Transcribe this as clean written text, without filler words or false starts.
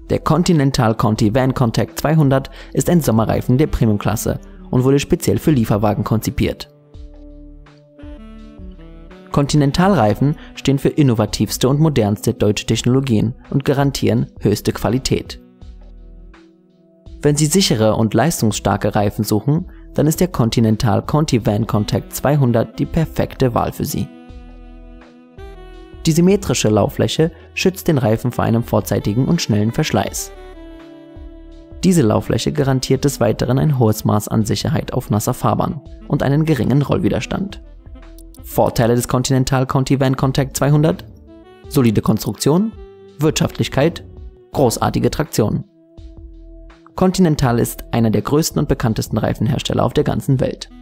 Der Continental Conti Van Contact 200 ist ein Sommerreifen der Premiumklasse und wurde speziell für Lieferwagen konzipiert. Continental-Reifen stehen für innovativste und modernste deutsche Technologien und garantieren höchste Qualität. Wenn Sie sichere und leistungsstarke Reifen suchen, dann ist der Continental Conti Van Contact 200 die perfekte Wahl für Sie. Die symmetrische Lauffläche schützt den Reifen vor einem vorzeitigen und schnellen Verschleiß. Diese Lauffläche garantiert des Weiteren ein hohes Maß an Sicherheit auf nasser Fahrbahn und einen geringen Rollwiderstand. Vorteile des Continental Conti Van Contact 200: solide Konstruktion, Wirtschaftlichkeit, großartige Traktion. Continental ist einer der größten und bekanntesten Reifenhersteller auf der ganzen Welt.